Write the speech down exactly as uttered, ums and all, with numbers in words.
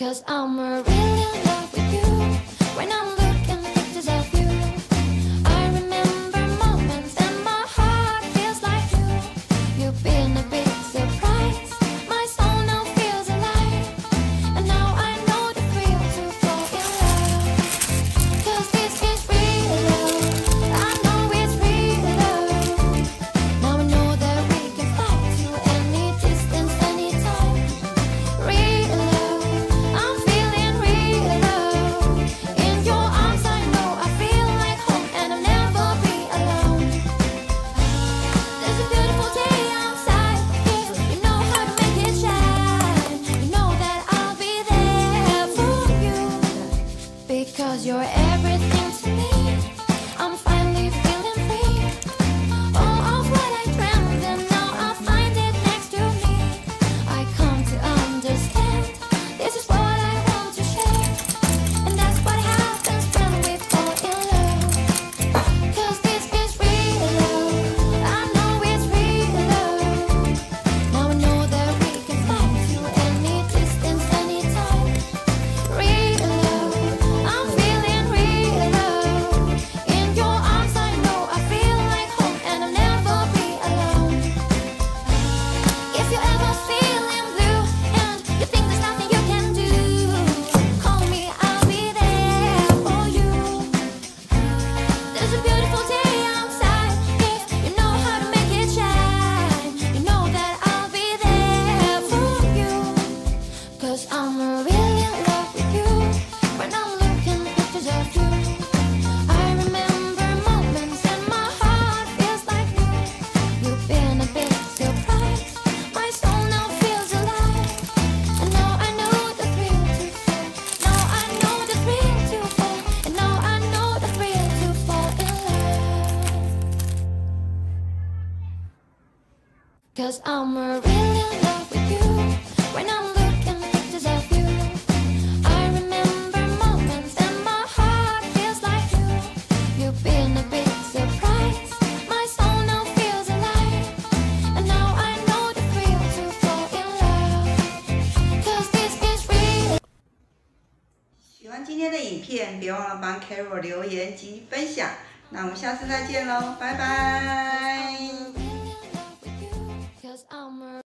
Cause I'm really in love with you. When I'm looking at pictures of you, I remember moments and my heart feels like you. You've been a big surprise. My soul now feels alive. And now I know the thrill to fall in love. Cause this is real love. I know it's real love. Now I know that we can fly to any distance, anytime. Real love, I'm feeling real love. In your arms I know I feel like home and I'll never be alone. There's a beautiful day outside, yeah, you know how to make it shine. You know that I'll be there for you. Because you're everything to me. I'm finally feeling free. All of what I dreamed and now I find it next to me. I come to understand this is what I want to share. And that's what happens when we fall in love. Cause this is real love. I know it's real love. Now I know that we can fly to any distance, anytime. Real love, I'm feeling real love. In your arms I know I feel like home and I'll never be alone. If you're ever feeling blue and you think there's nothing you can do, call me, I'll be there for you. There's a beautiful day outside, yeah, you know how to make it shine. You know that I'll be there for you. Cause I'm really in love with you. When I'm looking at pictures of you, I remember moments and my heart feels like new. You've been a big surprise. My soul now feels alive. And now I know the thrill to fall. Now I know the thrill to fall. And now I know the thrill to fall in love. Cause I'm really in love with you. When I'm looking at pictures of you, I remember moments and my heart feels like you. You've been a big surprise. My soul now feels alive. And now I know the thrill to fall in love. Cause this is real. 喜欢今天的影片，别忘了帮 Carol 留言及分享。那我们下次再见喽，拜拜。